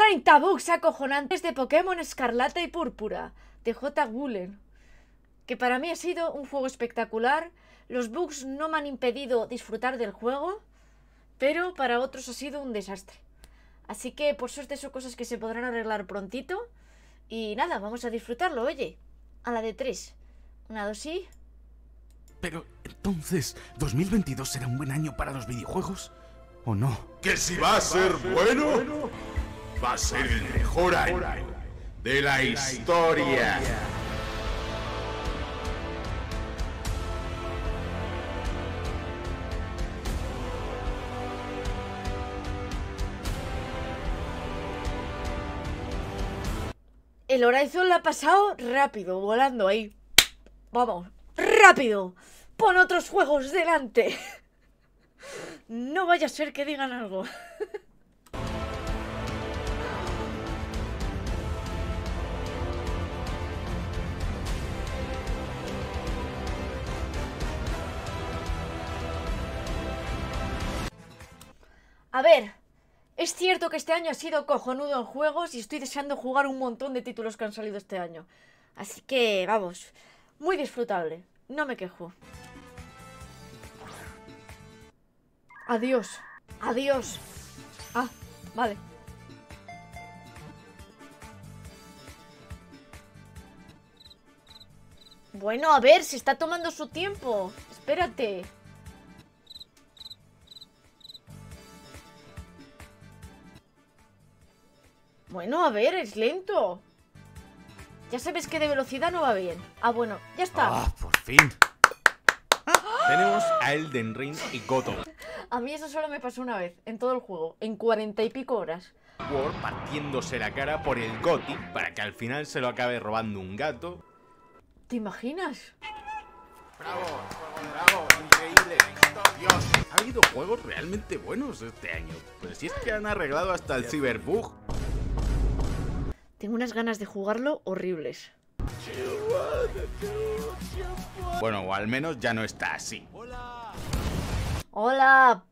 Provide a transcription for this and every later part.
30 bugs acojonantes de Pokémon Escarlata y Púrpura, de J. Woolen. Que para mí ha sido un juego espectacular. Los bugs no me han impedido disfrutar del juego, pero para otros ha sido un desastre. Así que por suerte son cosas que se podrán arreglar prontito. Y nada, vamos a disfrutarlo, oye. A la de 3. 1, 2 y... Pero, entonces, ¿2022 será un buen año para los videojuegos? ¿O no? Que si va a ser bueno, va a ser el mejor año de la historia. El Horizon lo ha pasado rápido, volando ahí. Vamos, rápido. Pon otros juegos delante. No vaya a ser que digan algo. A ver, es cierto que este año ha sido cojonudo en juegos y estoy deseando jugar un montón de títulos que han salido este año. Así que, vamos, muy disfrutable. No me quejo. Adiós. Adiós. Ah, vale. Bueno, a ver, se está tomando su tiempo. Espérate. Bueno, a ver, es lento. Ya sabes que de velocidad no va bien. Ah, bueno, ya está. ¡Ah, por fin! Tenemos a Elden Ring y God of A mí eso solo me pasó una vez, en todo el juego, en 40 y pico horas. War partiéndose la cara por el GOTY para que al final se lo acabe robando un gato. ¿Te imaginas? ¡Bravo! ¡Bravo! ¡Increíble! ¡Dios! Ha habido juegos realmente buenos este año. Pues si es que han arreglado hasta el Cyberbug. Tengo unas ganas de jugarlo horribles. Bueno, o al menos ya no está así. ¡Hola!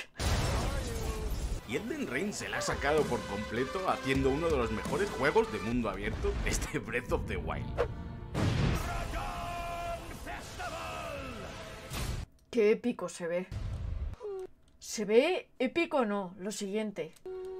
Y Elden Ring se la ha sacado por completo haciendo uno de los mejores juegos de mundo abierto desde Breath of the Wild. ¡Qué épico se ve! ¿Se ve épico o no? Lo siguiente.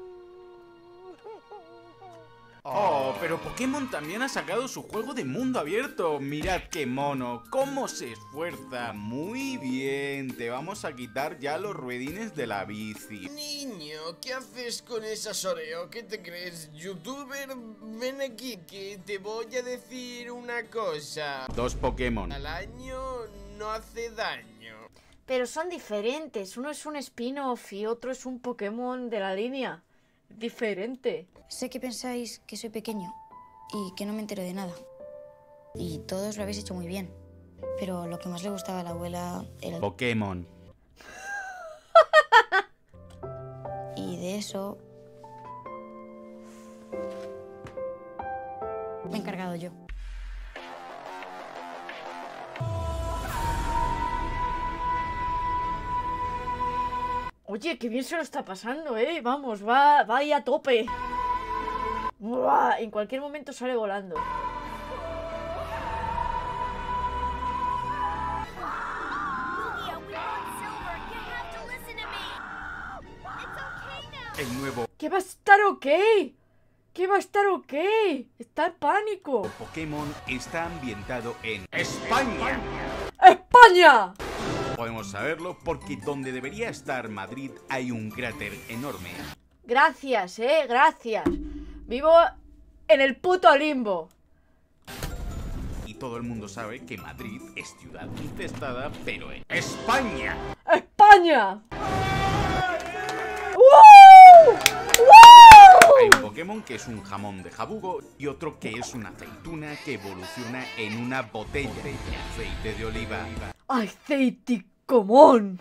Oh, pero Pokémon también ha sacado su juego de mundo abierto. Mirad qué mono, cómo se esfuerza. Muy bien, te vamos a quitar ya los ruedines de la bici. Niño, ¿qué haces con esas Oreo? ¿Qué te crees, youtuber? Ven aquí, que te voy a decir una cosa. 2 Pokémon. Al año no hace daño. Pero son diferentes. Uno es un spin-off y otro es un Pokémon de la línea. Diferente. Sé que pensáis que soy pequeño y que no me entero de nada. Y todos lo habéis hecho muy bien. Pero lo que más le gustaba a la abuela era el Pokémon. Y de eso me he encargado yo. Oye, qué bien se lo está pasando, ¿eh? Vamos, va ahí a tope. Buah, en cualquier momento sale volando. El nuevo ¿Qué va a estar ok? ¿Qué va a estar ok? Está en pánico. Pokémon está ambientado en España. ¡España! Podemos saberlo porque donde debería estar Madrid hay un cráter enorme. Gracias, gracias. Vivo en el puto limbo. Y todo el mundo sabe que Madrid es ciudad infestada, pero en España. ¡España! ¡Woo! ¡Woo! Hay un Pokémon que es un jamón de jabugo y otro que es una aceituna que evoluciona en una botella de aceite de oliva. ¡Aceiticomón!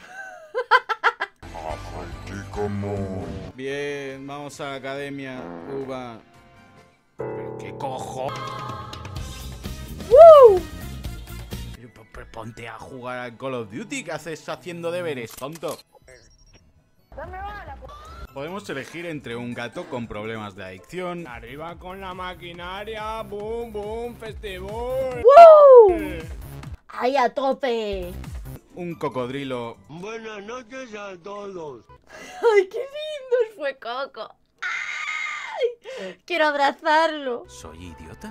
Bien, vamos a la academia, Uva. ¿Pero qué cojo? ¡Woo! Pero ponte a jugar al Call of Duty, ¿qué haces haciendo deberes, tonto? Podemos elegir entre un gato con problemas de adicción, Arriba con la maquinaria, boom, boom, festival. ¡Woo! ¡Ahí a tope! un cocodrilo. Buenas noches a todos. ¡Ay, qué lindo fue Coco! ¡Ay! Quiero abrazarlo. ¿Soy idiota?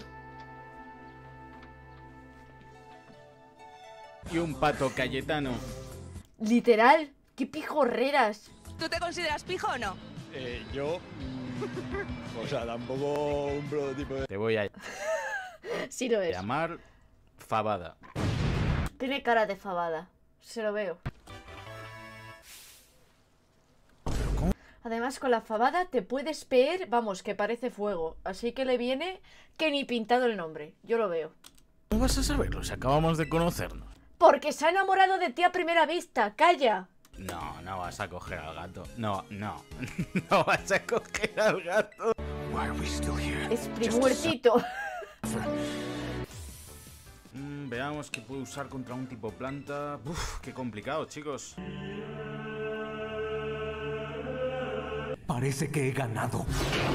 Y un pato Cayetano. Literal, qué pijorreras. ¿Tú te consideras pijo o no? Yo... o sea, tampoco un prototipo de... Te voy a Sí lo es. llamar Fabada. Tiene cara de fabada. Se lo veo. Además, con la fabada te puedes ver, vamos, que parece fuego. Así que le viene que ni pintado el nombre. Yo lo veo. ¿Cómo vas a saberlo si acabamos de conocernos? Porque se ha enamorado de ti a primera vista. ¡Calla! No, no vas a coger al gato. No, no. No vas a coger al gato. Es primuertito. Veamos qué puedo usar contra un tipo planta. Uf, qué complicado, chicos. Parece que he ganado.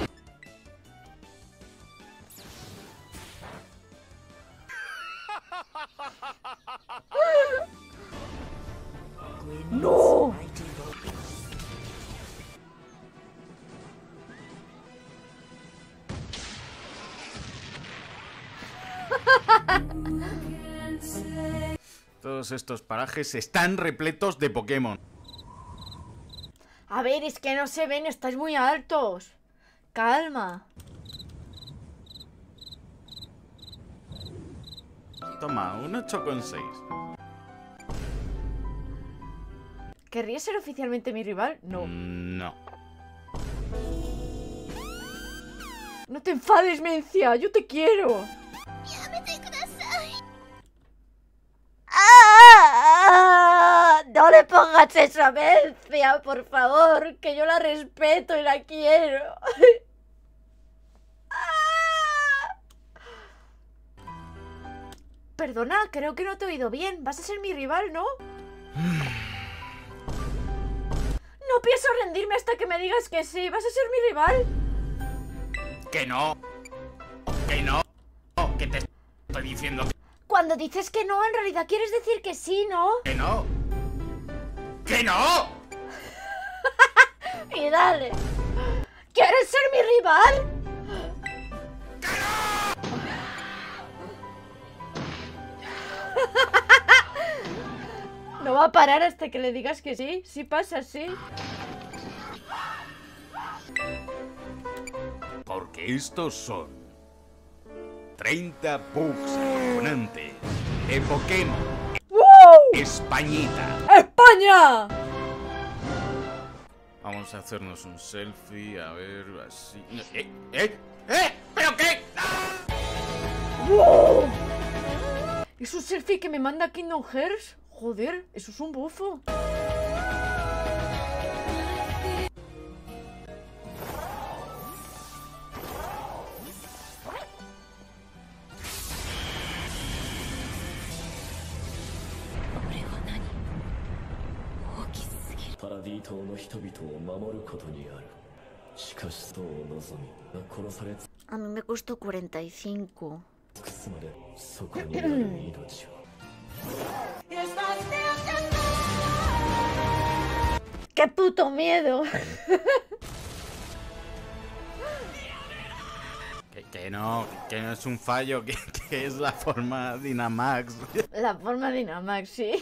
¡No! Todos estos parajes están repletos de Pokémon. A ver, es que no se ven, estáis muy altos. Calma. Toma, un 8,6. ¿Querría ser oficialmente mi rival? No. No. No te enfades, Mencia, yo te quiero. ¡Ah! No le pongas eso a Mencia, por favor, que yo la respeto y la quiero. Perdona, creo que no te he oído bien. Vas a ser mi rival, ¿no? No pienso rendirme hasta que me digas que sí. ¿Vas a ser mi rival? ¡Que no! ¡Que no! ¡Que te estoy diciendo Cuando dices que no, en realidad quieres decir que sí, ¿no? que no! ¡Que no! Y dale. ¿Quieres ser mi rival? No va a parar hasta que le digas que sí. Sí pasa, sí. Porque estos son 30 bugs acojonantes de Pokémon ¡Wow! Españita. ¡España! Vamos a hacernos un selfie, a ver, así. ¿Pero qué? ¡Wow! ¿Es un selfie que me manda Kingdom Hearts? Joder, eso es un bufo. A mí me costó 45. ¡Qué puto miedo! Que no es un fallo, que es la forma Dynamax. La forma Dynamax, sí.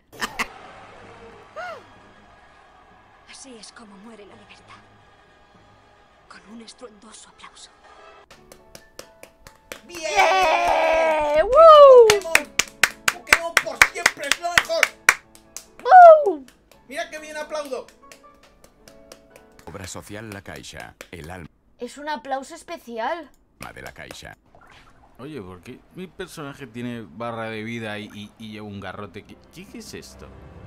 Así es como muere la libertad. Con un estruendoso aplauso. ¡Bien! ¡Woo! Pokémon por siempre es lo mejor. ¡Woo! Mira que bien aplaudo. Obra social La Caixa, el alma Es un aplauso especial. de la Caixa. Oye, ¿por qué mi personaje tiene barra de vida y lleva un garrote? ¿Qué es esto?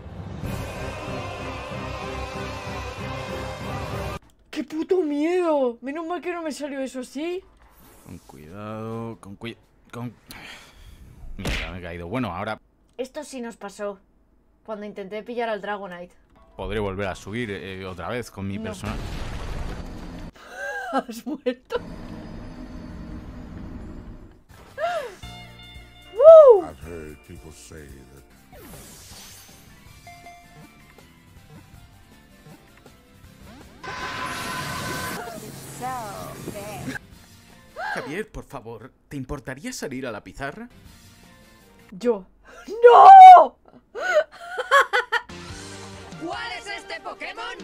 ¡Qué puto miedo! Menos mal que no me salió eso así. Con cuidado, Mierda, me he caído. Bueno, ahora Esto sí nos pasó cuando intenté pillar al Dragonite. podré volver a subir otra vez con mi No. personaje. ¿Has muerto? ¡Woo! I've heard people say that Javier, por favor, ¿te importaría salir a la pizarra? Yo. ¡No! ¿Cuál es este Pokémon?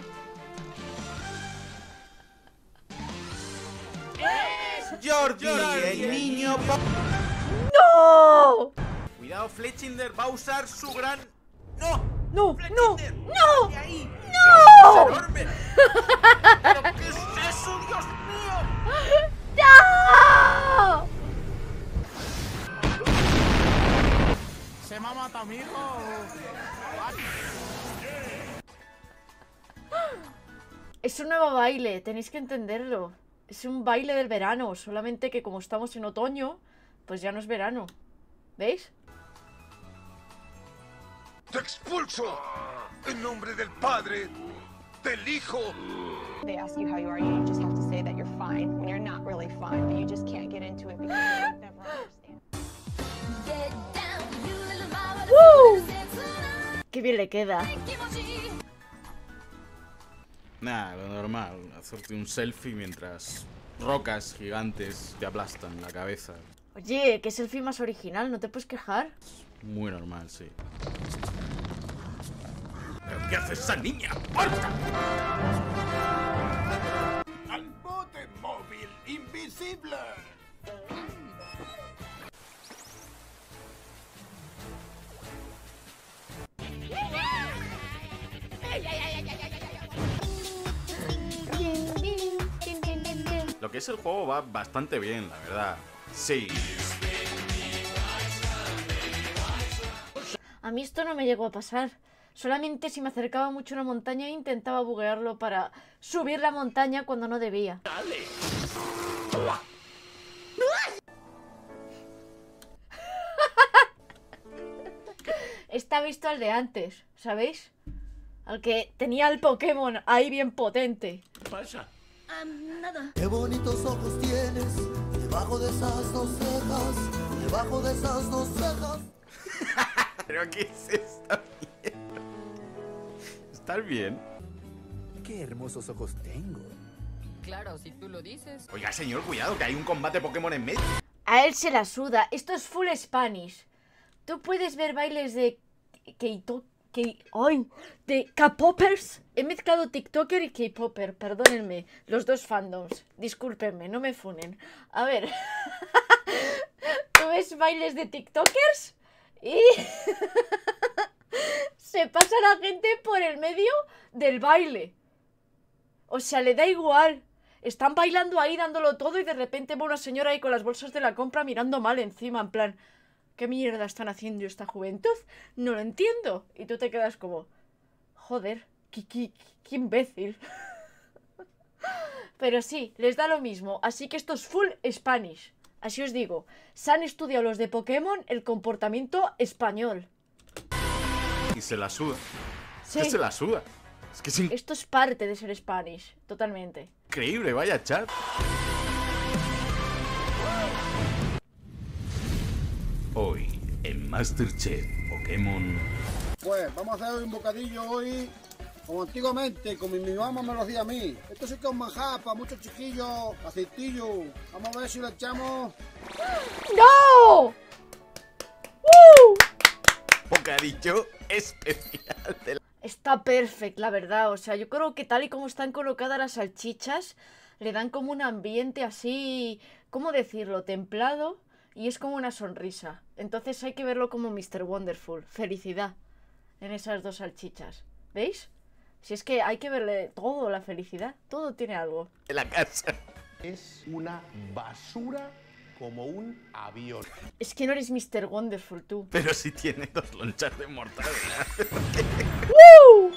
Jordi, el niño... ¡No! Cuidado, Fletchinder va a usar su gran... ¡No! ¡No! ¡No! Fletchinder, ¡No! ¡de ahí! ¡No! ¡Es enorme! ¿Pero qué es eso, Dios mío! ¡No! ¿Se me ha matado mi hijo? Es un nuevo baile, tenéis que entenderlo. Es un baile del verano, solamente que como estamos en otoño, pues ya no es verano. ¿Veis? ¡te expulso! En nombre del Padre, del Hijo. They ask you how you are, you just have to say that you're fine when you're not really fine, but you just can't get into it because you never understand. ¡Woo! ¡Qué bien le queda! Nada, lo normal, hacerte un selfie mientras rocas gigantes te aplastan la cabeza. Oye, que es el film más original, ¿no te puedes quejar? Muy normal, sí. ¿Pero qué hace esa niña? ¡Muerta! ¡Al bote móvil invisible! Lo que es el juego va bastante bien, la verdad. Sí. A mí esto no me llegó a pasar. Solamente si me acercaba mucho a una montaña intentaba buguearlo para subir la montaña cuando no debía. Está visto al de antes, ¿sabéis? Al que tenía el Pokémon ahí bien potente. ¿Qué pasa? Nada. Qué bonitos ojos tienes, debajo de esas dos cejas, debajo de esas dos cejas. ¿Pero qué es esta mierda? ¿Estás bien? Qué hermosos ojos tengo. Claro, si tú lo dices. Oiga, señor, cuidado, que hay un combate Pokémon en medio. A él se la suda. Esto es full Spanish. Tú puedes ver bailes de... de K-popers. He mezclado TikToker y K-popper, perdónenme. Los dos fandoms. Discúlpenme, no me funen. A ver. ¿Tú ves bailes de TikTokers? Y... se pasa la gente por el medio del baile. O sea, le da igual. Están bailando ahí, dándolo todo, y de repente va una señora ahí con las bolsas de la compra mirando mal encima, en plan... ¿Qué mierda están haciendo esta juventud? No lo entiendo. Y tú te quedas como... Joder, qué imbécil. Pero sí, les da lo mismo. Así que esto es full Spanish. Así os digo. Se han estudiado los de Pokémon el comportamiento español. Y se la suda. Sí. Es que se la suda. Es que es Esto es parte de ser Spanish. Totalmente. increíble, vaya chat. Hoy, en Masterchef Pokémon... Pues vamos a hacer un bocadillo hoy, como antiguamente, como mi mamá me lo hacía a mí. Esto sí que es un manjar para muchos chiquillos, aceitillo. Vamos a ver si lo echamos. ¡No! Bocadillo especial de la... Está perfecto, la verdad. O sea, yo creo que tal y como están colocadas las salchichas, le dan como un ambiente así... ¿Cómo decirlo? Templado. Y es como una sonrisa. Entonces hay que verlo como Mr. Wonderful. Felicidad en esas dos salchichas. ¿Veis? Si es que hay que verle todo, la felicidad. Todo tiene algo. de la casa. Es una basura como un avión. Es que no eres Mr. Wonderful, tú. Pero sí tiene 2 lonchas de mortadela. ¡Woo!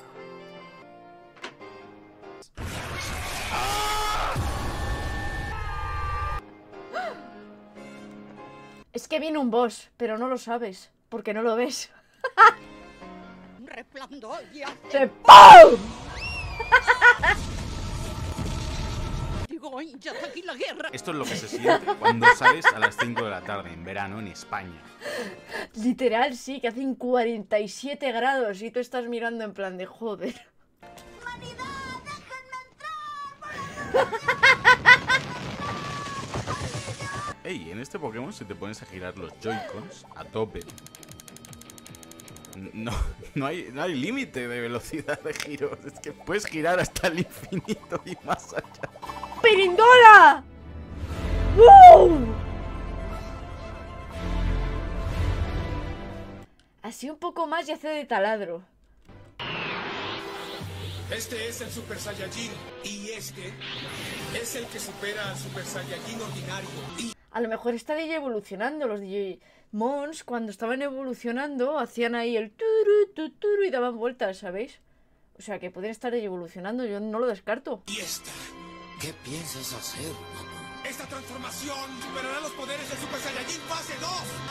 Es que viene un boss, pero no lo sabes, porque no lo ves. Un resplandor y ¡Se ¡pum! Aragorn, ya está aquí la guerra. Esto es lo que se siente cuando sales a las 5 de la tarde en verano en España. Literal, sí, que hacen 47 grados y tú estás mirando en plan de joder. Ey, en este Pokémon si te pones a girar los Joy-Cons a tope, no hay límite de velocidad de giro. Es que puedes girar hasta el infinito y más allá. ¡Pirindola! ¡Wow! Así un poco más y hace de taladro. Este es el Super Saiyajin y este es el que supera al Super Saiyajin ordinario. A lo mejor está DJ evolucionando. Los Digimons, cuando estaban evolucionando, hacían ahí el turu, tuturu y daban vueltas, ¿sabéis? O sea, que podrían estar evolucionando, yo no lo descarto. ¿Y esta? ¿Qué piensas hacer, Esta transformación superará los poderes del Super Saiyajin fase 2.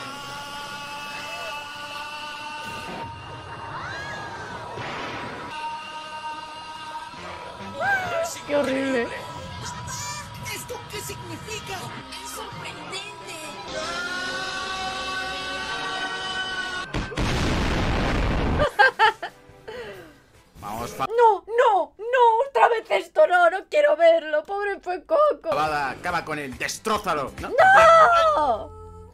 ¡Qué horrible! ¿Esto qué significa? Es sorprendente. Vamos, ¡No! ¡Otra vez esto! ¡No quiero verlo! ¡Pobre Fuecoco! Acaba con él, destrózalo. ¡No!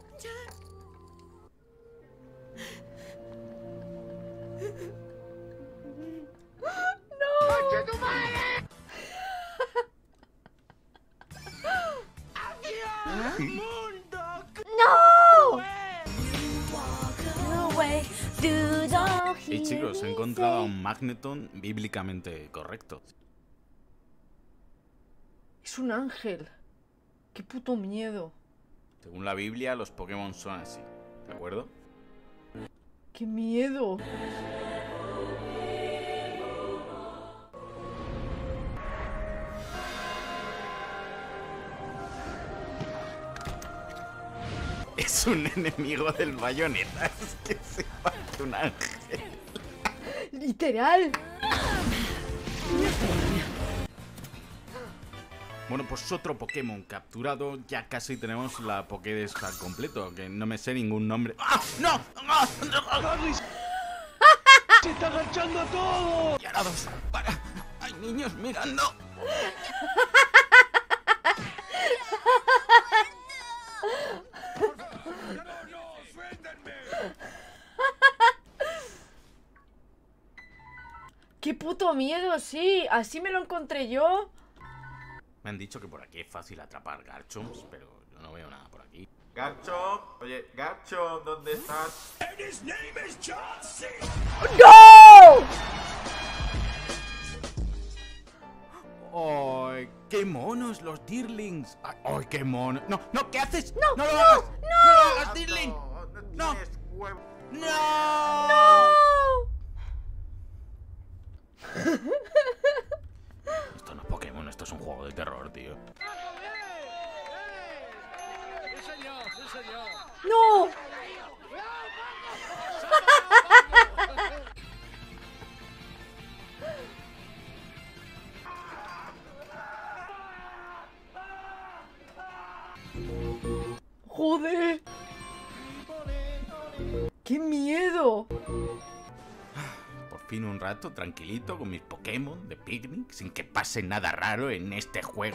Y chicos, he encontrado a un Magneton bíblicamente correcto. Es un ángel. ¡Qué puto miedo! Según la Biblia, los Pokémon son así, ¿de acuerdo? ¡Qué miedo! Es un enemigo del Bayonetta. Es que se parece un ángel. ¡Literal! Bueno, pues otro Pokémon capturado. Ya casi tenemos la Pokédex al completo, aunque no me sé ningún nombre. ¡Ah! ¡No! ¡Ah! ¡Se está agachando todo! Y ahora dos. ¡Para! ¡Hay niños mirando! ¡Qué puto miedo! Sí, así me lo encontré yo. Me han dicho que por aquí es fácil atrapar Garchomps, pero yo no veo nada por aquí. Garchomp, oye, Garchomp, ¿dónde estás? ¡No! ¡Ay, qué monos los Dirlings! ¡Ay, qué mono! ¡No, ¿qué haces? ¡No, lo hagas! ¡No lo hagas, Dirling! ¡No! ¡No! Esto no es Pokémon, esto es un juego de terror, tío. ¡No! ¡Joder! ¡Qué miedo! Por fin un rato tranquilito con mis Pokémon de picnic, sin que pase nada raro en este juego.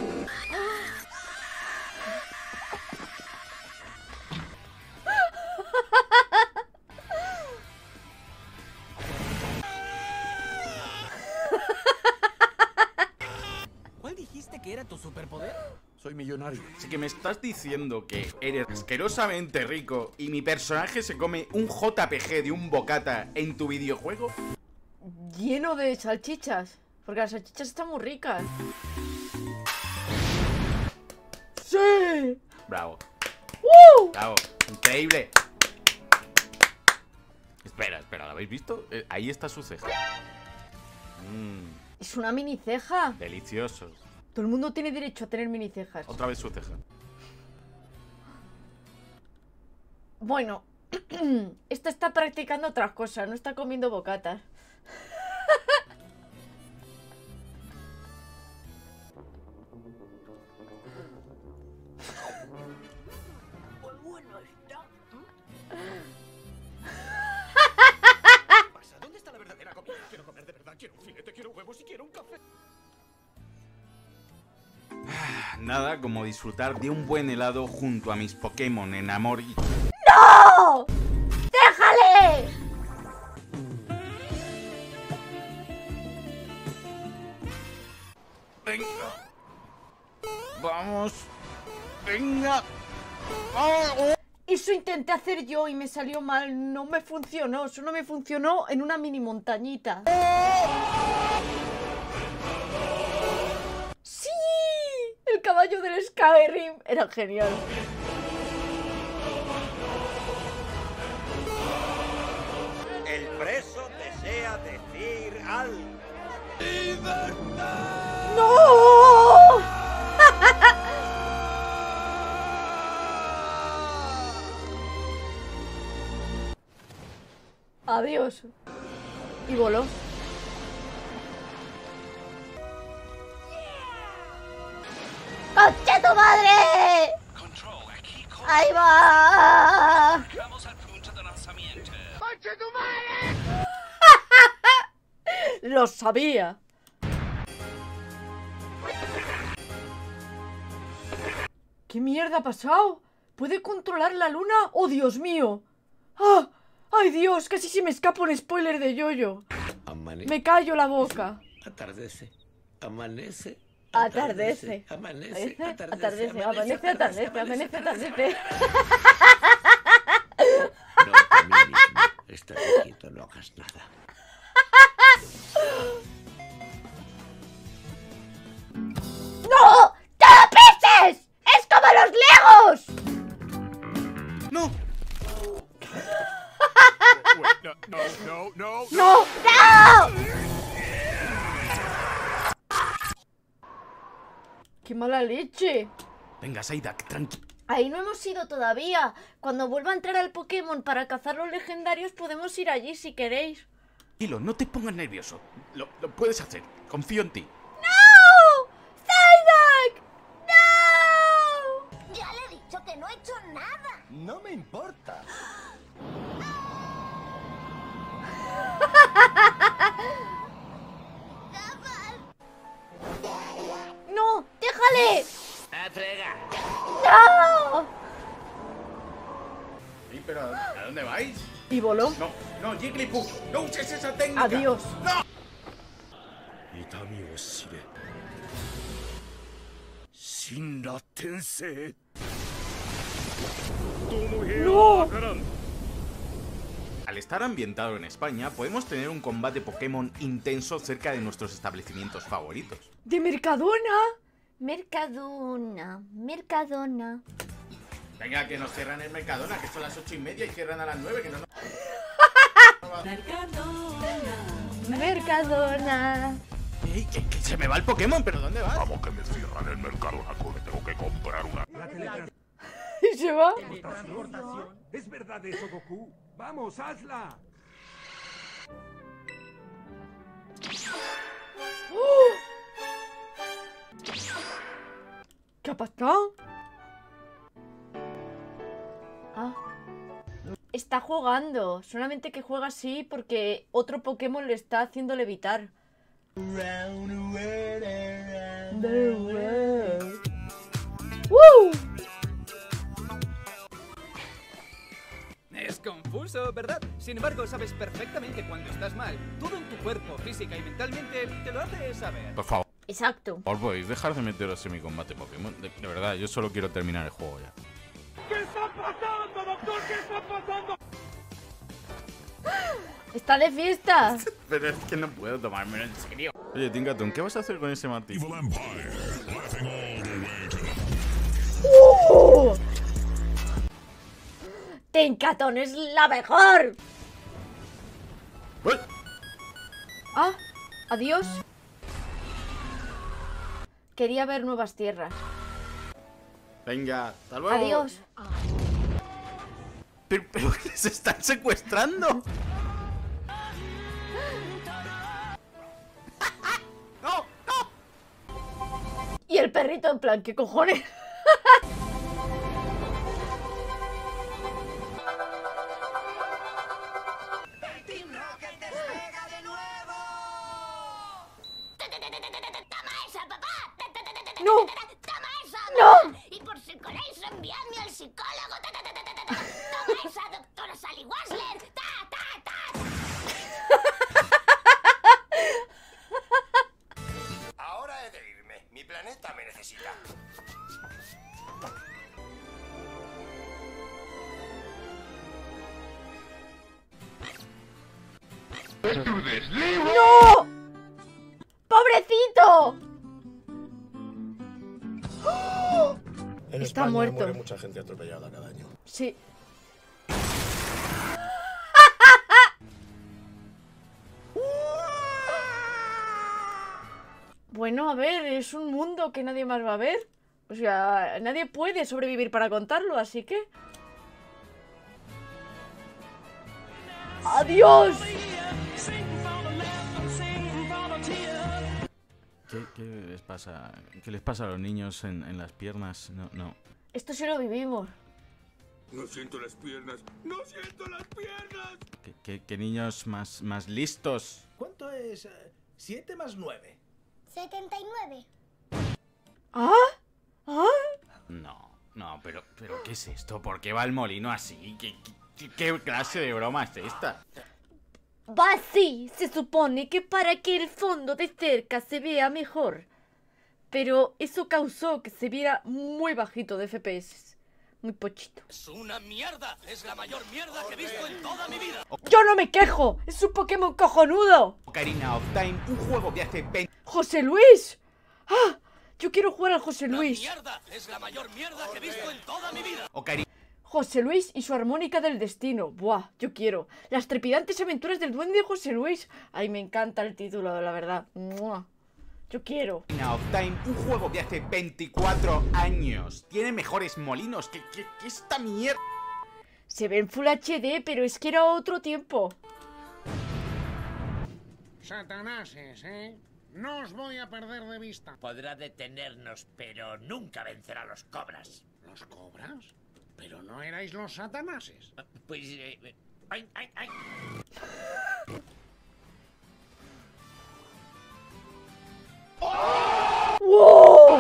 ¿Cuál dijiste que era tu superpoder? Soy millonario. Así que me estás diciendo que eres asquerosamente rico y mi personaje se come un JPG de un bocata en tu videojuego. Lleno de salchichas. Porque las salchichas están muy ricas. ¡Sí! Bravo. ¡Uh! Bravo. Increíble. Espera, ¿lo habéis visto? Ahí está su ceja. Es una mini ceja. Delicioso. Todo el mundo tiene derecho a tener mini cejas. Otra vez su ceja. Bueno, esta está practicando otras cosas, no está comiendo bocatas. Nada como disfrutar de un buen helado junto a mis Pokémon en amor y... ¡No! ¡Déjale! Venga. Vamos. Venga. ¡Oh! Eso intenté hacer yo y me salió mal. No me funcionó. Solo me funcionó en una mini montañita. ¡Sí! El caballo del Skyrim. Era genial. El preso desea decir algo. ¡No! Adiós. Y voló. ¡Conche tu madre! ¡Ahí va! Vamos al punto de lanzamiento. ¡Conche tu madre! Lo sabía. ¿Qué mierda ha pasado? ¿Puede controlar la luna? ¡Oh, Dios mío! ¡Ah! ¡Ay, Dios! Casi se me escapa un spoiler de Yoyo. Me callo la boca. Atardece, amanece. Atardece. Amanece, Atardece, amanece, atardece, amanece, atardece. No, a mí mismo. Estate quieto, no hagas nada. ¡No! ¡Te lo pises! ¡Es como los Legos! ¡No! ¡No! ¡No! ¡Qué mala leche! Venga, Psyduck, tranqui. Ahí no hemos ido todavía. Cuando vuelva a entrar al Pokémon para cazar los legendarios, podemos ir allí si queréis. Tranquilo, no te pongas nervioso. Lo puedes hacer. Confío en ti. ¡No! ¡Psyduck! ¡No! Ya le he dicho que no he hecho nada. No me importa. ¡No! ¡Déjale! ¡Atrega! ¡No! Sí, pero ¿a dónde vais? ¿Y voló? No, no, Jigglypuff, no uses esa técnica. Adiós. ¡No! ¡No! Al estar ambientado en España, podemos tener un combate Pokémon intenso cerca de nuestros establecimientos favoritos. ¿De Mercadona? Mercadona, Mercadona. Venga, que nos cierran el Mercadona, que son las 8:30 y cierran a las 9, que no... Mercadona. ¡Ey, que se me va el Pokémon! ¿Pero dónde vas? Vamos, que me cierran el Mercadona, que tengo que comprar una... ¿Y se va? Transportación. ¿Es verdad eso, Goku? ¡Vamos, hazla! ¿Qué ha pasado? Ah. Está jugando. Solamente que juega así porque otro Pokémon le está haciendo levitar. ¡Woo! Es confuso, ¿verdad? Sin embargo, sabes perfectamente cuando estás mal. Todo en tu cuerpo, física y mentalmente te lo hace saber. Por favor. Exacto. Por podéis dejar de meteros en mi combate Pokémon. De verdad, yo solo quiero terminar el juego ya. ¿Qué está pasando, doctor? ¿Qué está pasando? ¡Está de fiesta! Pero es que no puedo tomármelo en serio. Oye, Tinkaton, ¿qué vas a hacer con ese martillo? ¡Tinkaton es la mejor! ¡Uy! Ah, adiós. Quería ver nuevas tierras. Venga, hasta luego. Adiós. ¿Pero les están secuestrando? ¡No! ¡No! Y el perrito en plan, ¿qué cojones? ¡No! ¡Toma esa! ¡No! Y por si queréis enviadme al psicólogo. Toma esa, doctora Sally Wasler. ¡Ta, ta, ta! Ahora he de irme. Mi planeta me necesita. ¡No! ¡Pobrecito! ¡Oh! En Está España muerto. muere mucha gente atropellada cada año. Sí. Bueno, a ver, es un mundo que nadie más va a ver. O sea, nadie puede sobrevivir para contarlo, así que... ¡Adiós! ¿Qué les pasa? ¿Qué les pasa a los niños en las piernas? No. Esto sí lo vivimos. No siento las piernas. ¡No siento las piernas! ¿Qué niños más listos? ¿Cuánto es 7 más 9? 79. ¿Ah? ¿Ah? No, pero ¿qué es esto? ¿Por qué va el molino así? ¿Qué clase de broma es esta? Va así, se supone que para que el fondo de cerca se vea mejor. Pero eso causó que se viera muy bajito de FPS. Muy pochito. Es una mierda. Es la mayor mierda que he visto en toda mi vida. ¡Yo no me quejo! ¡Es un Pokémon cojonudo! Ocarina of Time, un juego de hace 20... ¡José Luis! ¡Ah! Yo quiero jugar al José Luis. Mierda. Es la mayor mierda que he visto en toda mi vida. José Luis y su armónica del destino. Buah, yo quiero. Las trepidantes aventuras del duende José Luis. Ay, me encanta el título, la verdad. ¡Mua! Yo quiero. Ocarina of Time, un juego de hace 24 años. Tiene mejores molinos que esta mierda. Se ve en Full HD, pero es que era otro tiempo. Satanases, ¿eh? No os voy a perder de vista. Podrá detenernos, pero nunca vencerá a los cobras. ¿Los cobras? Pero no erais los satanases. Pues... ¡Ay! ¡Wow!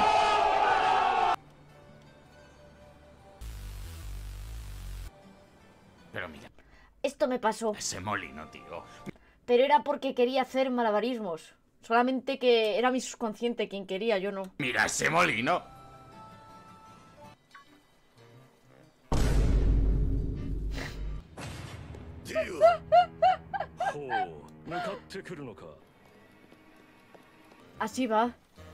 Pero mira, Esto me pasó. ese molino, tío. Pero era porque quería hacer malabarismos. Solamente que era mi subconsciente quien quería, yo no. Mira ese molino. Así va.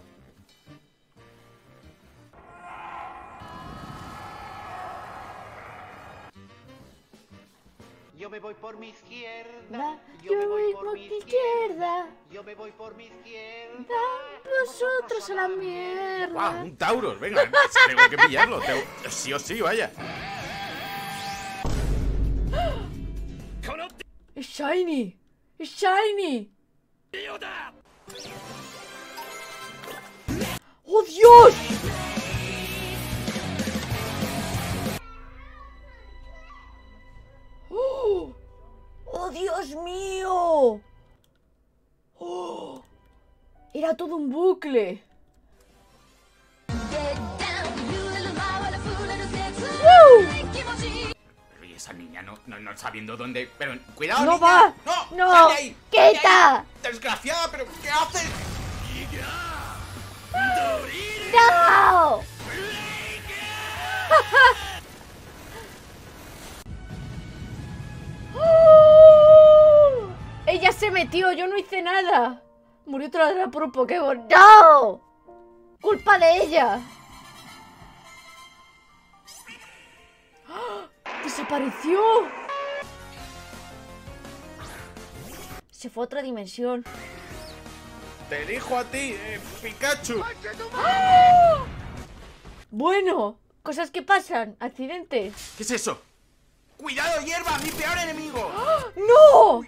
Yo me voy por mi izquierda. Yo me voy por mi izquierda. Yo me voy por mi izquierda. Vosotros a la mierda. ¡Guau! ¡Un Tauros! Venga, tengo que pillarlo. Sí o sí, vaya. ¡Es shiny! ¡Es shiny! ¡Oh, Dios! ¡Oh! ¡Oh, Dios mío! ¡Oh! Era todo un bucle. ¡Woo! Pero y esa niña no sabiendo dónde... Pero cuidado, ¡No niña. va! ¡No! ¡No! ¡Sale ahí! ¡Quita! ¡Desgraciada! ¿Pero qué haces? ¡No! ¡Oh! Ella se metió, yo no hice nada. Murió tras por un Pokémon. ¡No! ¡Culpa de ella! ¡Ah! ¡Desapareció! Se fue a otra dimensión. Te elijo a ti, Pikachu. ¡Ah! Bueno, cosas que pasan, accidentes. ¿Qué es eso? ¡Cuidado, hierba! ¡Mi peor enemigo! ¡Ah! ¡No!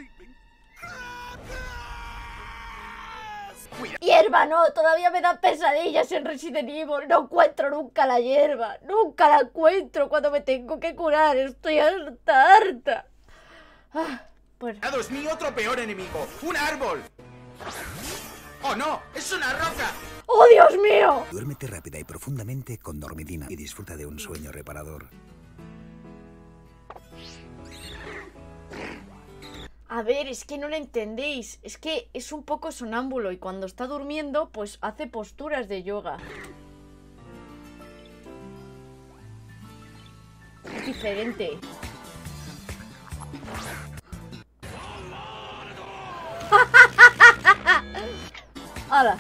Hierba, no, todavía me dan pesadillas en Resident Evil. No encuentro nunca la hierba. Nunca la encuentro cuando me tengo que curar. Estoy harta. Ah, bueno. ¡Cuidado, es mi otro peor enemigo! ¡Un árbol! ¡Oh, no! ¡Es una roca! ¡Oh, Dios mío! Duérmete rápida y profundamente con Dormidina y disfruta de un sueño reparador. A ver, es que no lo entendéis. Es que es un poco sonámbulo y cuando está durmiendo, pues hace posturas de yoga. Es diferente. ¡Hala!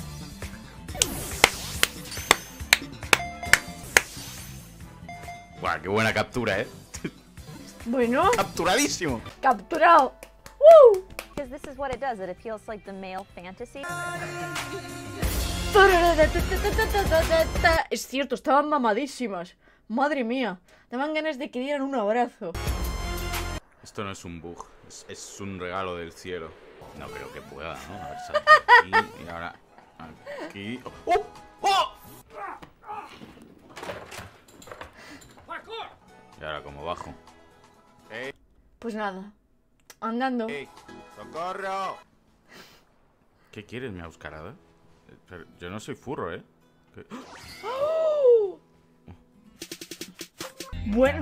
Buah, qué buena captura, ¿eh? Bueno. Capturadísimo. Capturado. Because this is what it does. It appeals to like the male fantasy. Es cierto, estaban mamadísimas. Madre mía, daban ganas de que dieran un abrazo. Esto no es un bug, es un regalo del cielo. No creo que pueda, ¿no? A ver, salto aquí y ahora aquí. ¡Oh! ¡Oh! Y ahora como bajo. Pues nada, andando. ¡Socorro! ¿Qué quieres, mi auscarada? Yo no soy furro, ¿eh? ¿Qué? ¡Oh! Bueno.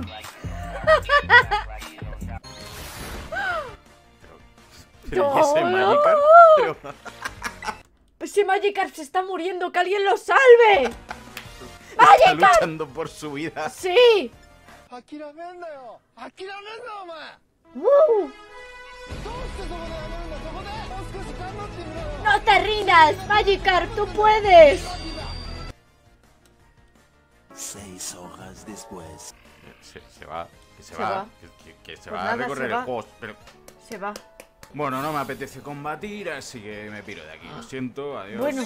¿Pero qué es ese Magikarp? Pero... Ese Magikarp se está muriendo, que alguien lo salve. Está luchando por su vida. Sí. No te rindas, Magikarp, tú puedes. 6 horas después. Se va, que se Se va, va. que se Pues va nada, a recorrer se va. el juego, pero... Se va. Bueno, no me apetece combatir, así que me piro de aquí. Lo siento, adiós. Bueno.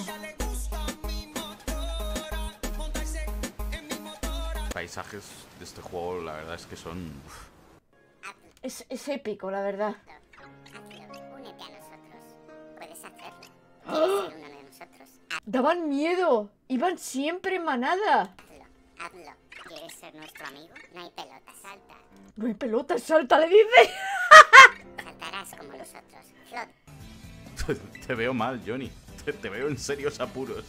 Paisajes de este juego, la verdad es que son... Es épico, la verdad. Únete a nosotros. Puedes hacerlo. ¡Ah! Quieres ser uno de nosotros. Daban miedo. Iban siempre en manada. Hazlo. ¿Quieres ser nuestro amigo? No hay pelota. Salta. No hay pelota, salta, le dice. Saltarás como los otros. Flota. Te veo mal, Johnny. Te veo en serios apuros.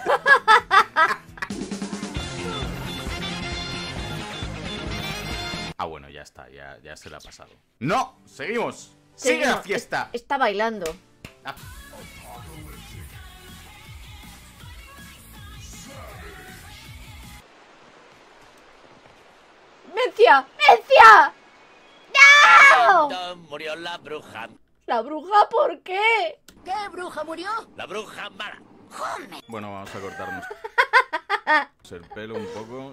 Ah, bueno, ya está, ya se le ha pasado. ¡No! ¡Seguimos! ¡Sigue la fiesta! Está bailando. Ah. ¡Mencia! ¡Mencia! ¡No! Murió la bruja. ¿La bruja por qué? ¿Qué bruja murió? La bruja mala. Bueno, vamos a cortarnos el pelo un poco.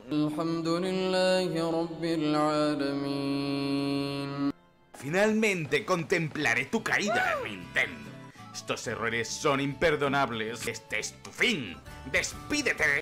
Finalmente contemplaré tu caída, Nintendo. Estos errores son imperdonables. Este es tu fin. ¡Despídete!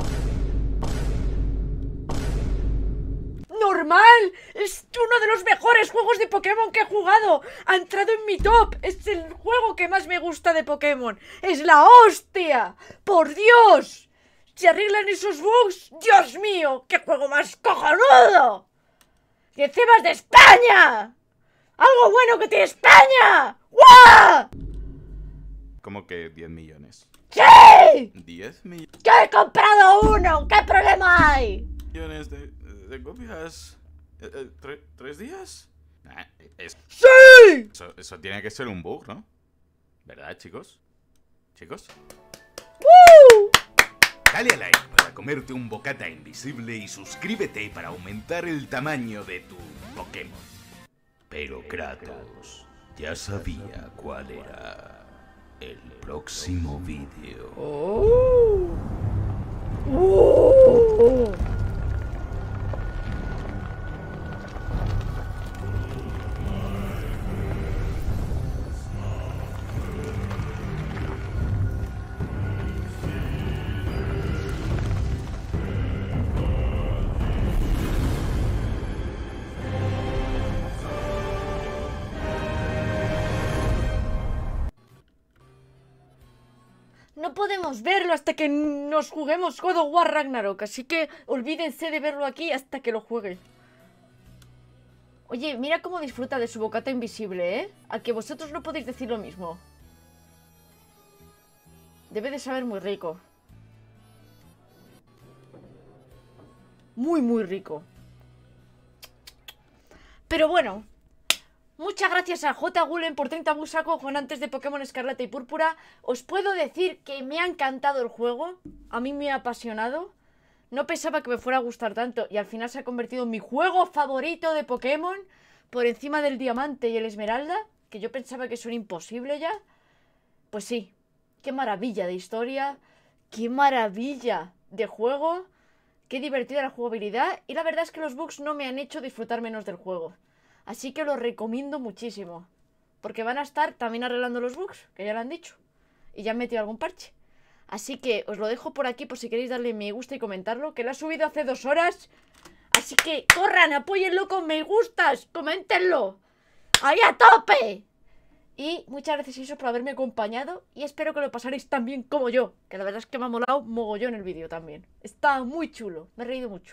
¡Normal! Es uno de los mejores juegos de Pokémon que he jugado. Ha entrado en mi top. Es el juego que más me gusta de Pokémon. ¡Es la hostia! ¡Por Dios! ¿Se arreglan esos bugs? ¡Dios mío! ¡Qué juego más cojonudo! ¡Y encima es de España! ¡Algo bueno que tiene España! ¡Guau! ¿Cómo que 10 millones? ¡Sí! 10 millones ¡Yo he comprado uno! ¿Qué problema hay? de copias. ¿3 días? ¡Sí! Eso tiene que ser un bug, ¿no? ¿Verdad, chicos? ¿Chicos? Dale a like para comerte un bocata invisible y suscríbete para aumentar el tamaño de tu Pokémon. Pero Kratos ya sabía cuál era el próximo vídeo. No podemos verlo hasta que nos juguemos God of War Ragnarok, así que olvídense de verlo aquí hasta que lo juegue. Oye, mira cómo disfruta de su bocata invisible, ¿eh? A que vosotros no podéis decir lo mismo. Debe de saber muy rico. Muy, muy rico. Pero bueno, muchas gracias a J. Gulen por 30 bucks acojonantes de Pokémon Escarlata y Púrpura. Os puedo decir que me ha encantado el juego. A mí me ha apasionado. No pensaba que me fuera a gustar tanto y al final se ha convertido en mi juego favorito de Pokémon, por encima del Diamante y el Esmeralda, que yo pensaba que eso era imposible ya. Pues sí, qué maravilla de historia, qué maravilla de juego, qué divertida la jugabilidad, y la verdad es que los bugs no me han hecho disfrutar menos del juego. Así que lo recomiendo muchísimo, porque van a estar también arreglando los bugs, que ya lo han dicho, y ya han metido algún parche. Así que os lo dejo por aquí por si queréis darle me gusta y comentarlo, que lo he subido hace 2 horas. Así que corran, apóyenlo con me gustas, coméntenlo. ¡Ahí a tope! Y muchas gracias, Iso, por haberme acompañado. Y espero que lo pasaréis tan bien como yo, que la verdad es que me ha molado mogollón el vídeo también. Está muy chulo, me he reído mucho.